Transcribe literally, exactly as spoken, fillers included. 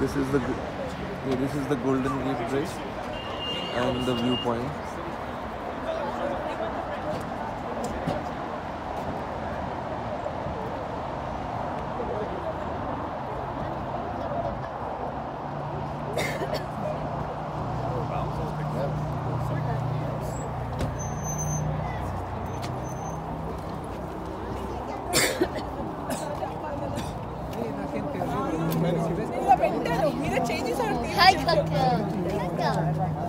This is the yeah, this is the Golden Gate Bridge and the viewpoint. Hi, Kaka. Kaka.